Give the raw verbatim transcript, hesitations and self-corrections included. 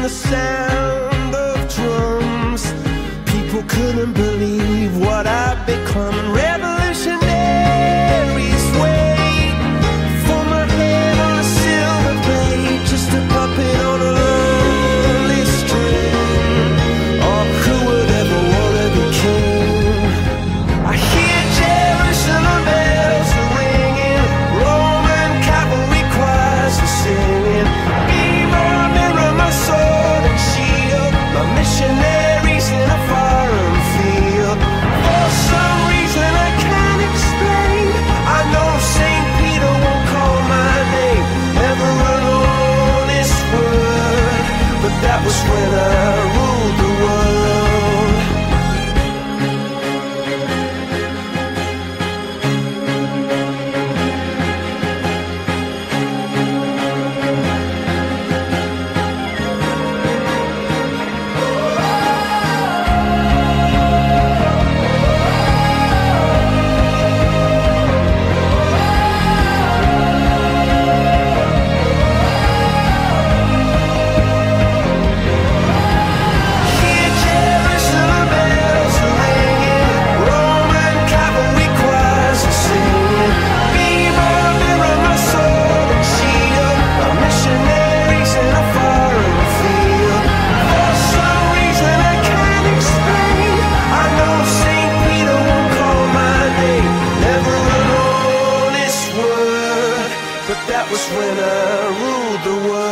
the sound of drums. People couldn't believe what I'd become. Revolutionaries wait for my head on a silver plate, just a puppet on a lonely string. Oh, who would ever want to be king? I hear Jerusalem bells are ringing, Roman cavalry choirs are singing. Be my mirror, my sword and shield, my missionaries in a foreign field. For some reason I can't explain, I know Saint Peter won't call my name, never an honest word, but that was when I ruled the world. That was when I ruled the world.